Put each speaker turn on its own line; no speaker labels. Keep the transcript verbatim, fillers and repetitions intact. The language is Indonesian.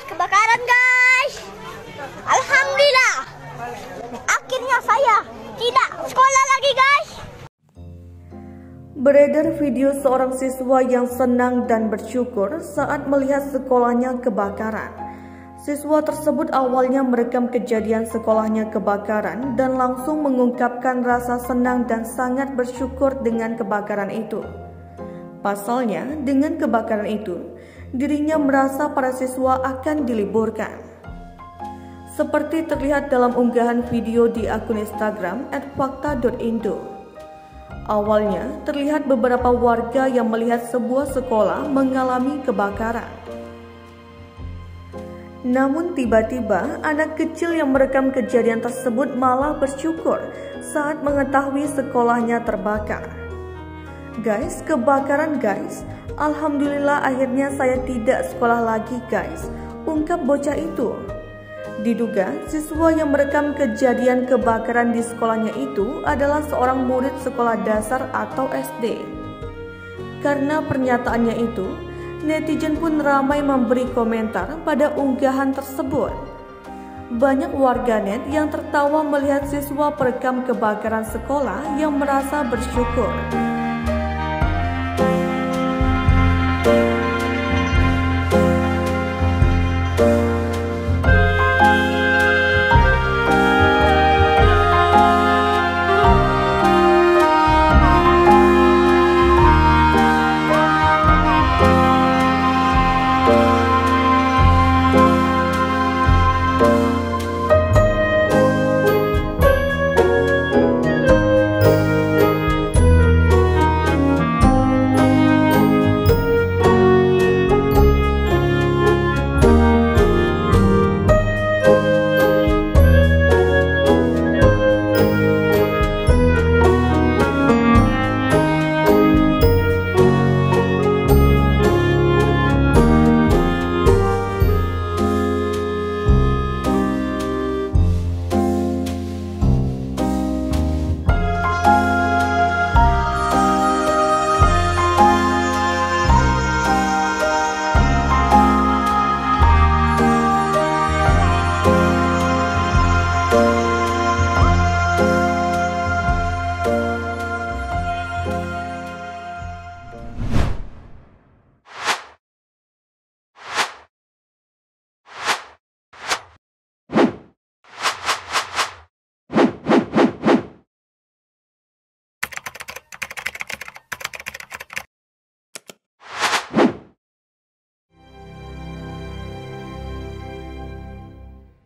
kebakaran guys. Alhamdulillah. Akhirnya saya tidak sekolah lagi guys.
Beredar video seorang siswa yang senang dan bersyukur saat melihat sekolahnya kebakaran. Siswa tersebut awalnya merekam kejadian sekolahnya kebakaran dan langsung mengungkapkan rasa senang dan sangat bersyukur dengan kebakaran itu. Pasalnya, dengan kebakaran itu, dirinya merasa para siswa akan diliburkan. Seperti terlihat dalam unggahan video di akun Instagram et fakta dot indo. Awalnya, terlihat beberapa warga yang melihat sebuah sekolah mengalami kebakaran. Namun tiba-tiba anak kecil yang merekam kejadian tersebut malah bersyukur saat mengetahui sekolahnya terbakar. Guys, kebakaran guys. Alhamdulillah akhirnya saya tidak sekolah lagi guys, ungkap bocah itu. Diduga siswa yang merekam kejadian kebakaran di sekolahnya itu adalah seorang murid sekolah dasar atau S D. Karena pernyataannya itu, netizen pun ramai memberi komentar pada unggahan tersebut. Banyak warganet yang tertawa melihat siswa perekam kebakaran sekolah yang merasa bersyukur.